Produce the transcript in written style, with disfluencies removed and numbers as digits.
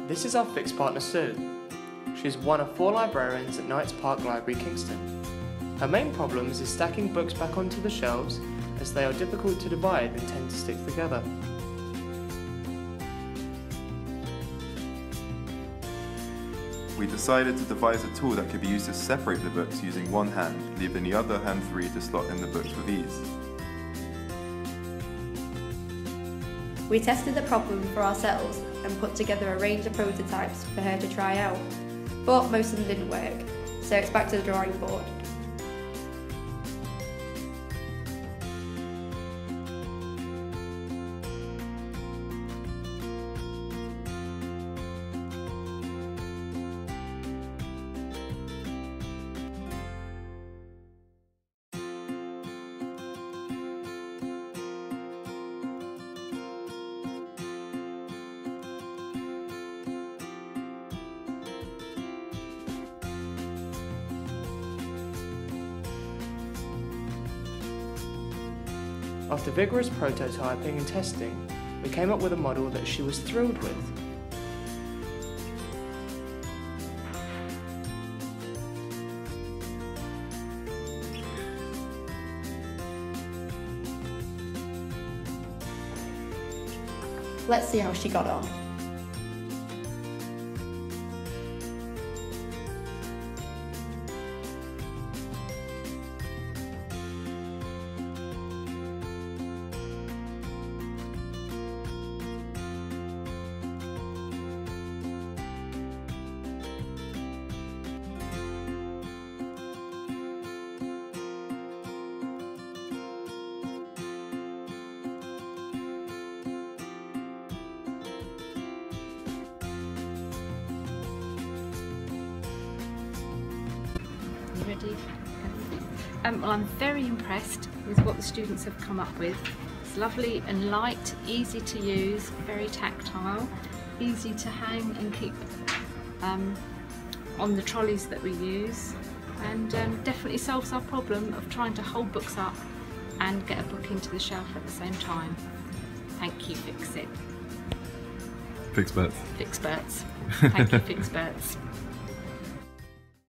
This is our fixed partner Sue. She is one of 4 librarians at Knights Park Library, Kingston. Her main problems is stacking books back onto the shelves, as they are difficult to divide and tend to stick together. We decided to devise a tool that could be used to separate the books using one hand, leaving the other hand free to slot in the books with ease. We tested the problem for ourselves and put together a range of prototypes for her to try out, but most of them didn't work, so it's back to the drawing board. After vigorous prototyping and testing, we came up with a model that she was thrilled with. Let's see how she got on. Ready? Well, I'm very impressed with what the students have come up with. It's lovely and light, easy to use, very tactile, easy to hang and keep on the trolleys that we use, and definitely solves our problem of trying to hold books up and get a book into the shelf at the same time. Thank you, Fixperts. Fixperts. Fixperts. Thank you, Fixperts.